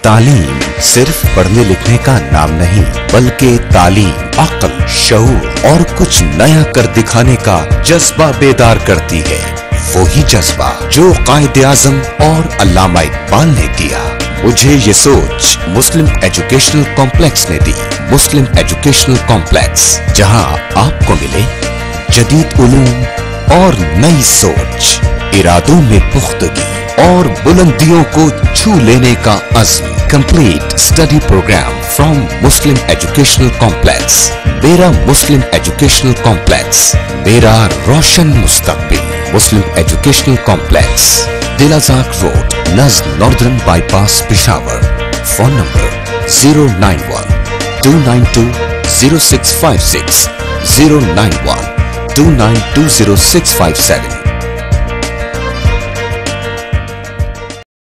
तालीम सिर्फ पढ़ने लिखने का नाम नहीं, बल्कि तालीम अक्ल, शऊर और कुछ नया कर दिखाने का जज्बा बेदार करती है। वही जज्बा जो कायदे आजम और अल्लामा इकबाल ने दिया। मुझे ये सोच मुस्लिम एजुकेशनल कॉम्प्लेक्स ने दी। मुस्लिम एजुकेशनल कॉम्प्लेक्स, जहां आपको मिले जदीद उलूम और नई सोच, इरादों में पुख्तगी और बुलंदियों को छू लेने का अज़्म। Complete study programme from Muslim educational complex. मेरा मुस्लिम एजुकेशनल कॉम्प्लेक्स, मेरा रोशन मुस्तकबिल। Muslim educational complex, Dilazak road, नज़्म northern bypass, Peshawar. Phone number 091-292-0656, 091-292-0657।